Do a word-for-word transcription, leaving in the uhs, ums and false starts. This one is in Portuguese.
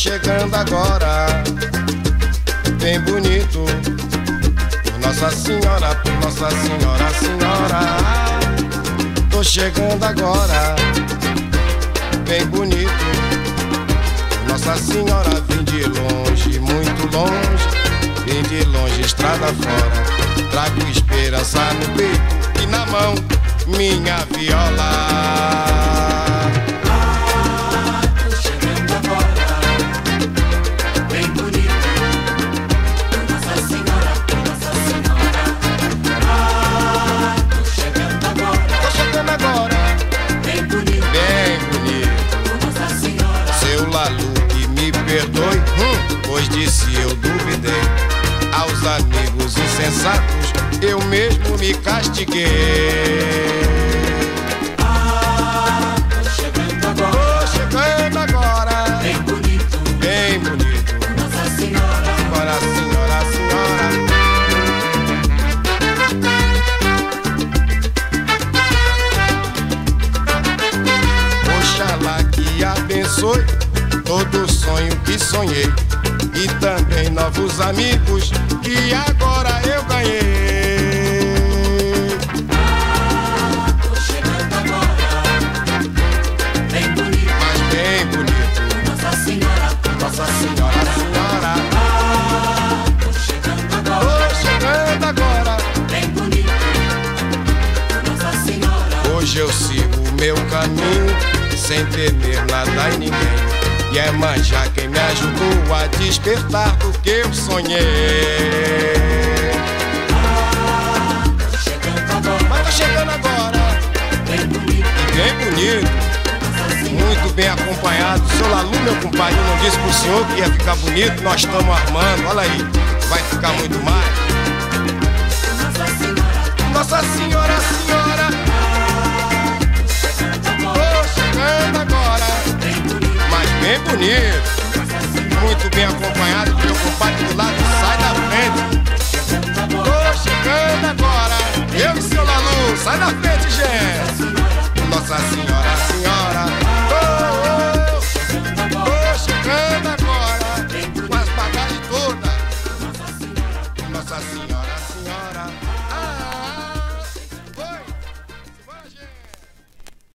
chegando agora, bem bonito. Por Nossa Senhora, por Nossa Senhora, Senhora. Tô chegando agora, bem bonito. Por Nossa Senhora, vim de longe, muito longe. Vim de longe, estrada fora. Trago esperança no peito e na mão minha viola. Perdoe, hum, pois disse eu duvidei. Aos amigos insensatos eu mesmo me castiguei. Ah, tô chegando agora, tô chegando agora, bem bonito, bem bonito. Nossa Senhora, Senhora, Senhora, Senhora. Oxalá que abençoe todo sonho que sonhei e também novos amigos que agora eu ganhei. Ah, tô chegando agora, bem bonito, mas bem bonito. Nossa Senhora, Nossa Senhora, Senhora. Ah, tô chegando agora, tô chegando agora, bem bonito, Nossa Senhora. Hoje eu sigo o meu caminho sem temer nada e ninguém. E é Manjá quem me ajudou a despertar do que eu sonhei. Ah, tô chegando agora, mas tô chegando agora, bem bonito, e bem bonito, muito bem acompanhado. Seu Lalu, meu compadre, não disse pro senhor que ia ficar bonito. Nós estamos armando, olha aí, vai ficar muito mais. Nossa Senhora, Nossa Senhora, Senhora. Tô chegando agora, mas bem bonito, muito bem acompanhado. Meu compadre do lado, sai da frente. Tô chegando agora, eu e seu Lalu, sai da frente, gente. Nossa Senhora, Senhora.